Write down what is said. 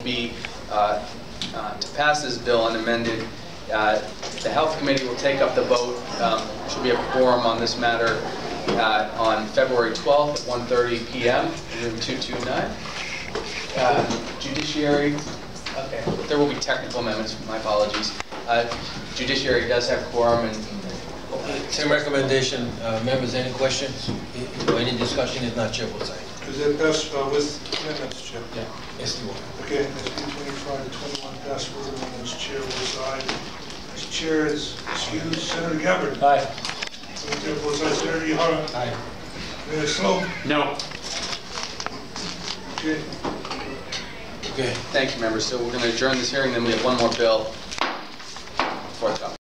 be to pass this bill unamended. The Health Committee will take up the vote. Should be a quorum on this matter on February 12th at 1:30 p.m. room 229. Judiciary, okay, there will be technical amendments, my apologies. Judiciary does have quorum and Same recommendation. Members, any questions or any discussion? If not, Chair will sign. Is it passed with amendments, Chair? Yeah. Yes, you will. Okay, SB2521 passed with amendments. Chair will sign. As Chair is excused, Senator Gabbard. Aye. Senator will sign. Senator Ihara. Aye. Senator Sloan. No. Okay. thank you, members. So we're going to adjourn this hearing, then we have one more bill forthcoming.